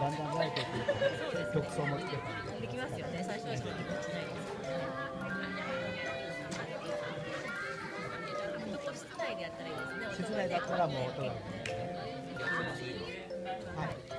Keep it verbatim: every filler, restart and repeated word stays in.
だんだん慣れていくと曲奏もつけたりできますよね。最初はちょっとぎこちないですよね。ちょっと室内でやったらいいですね。 室内だったらもう音がいい。はい。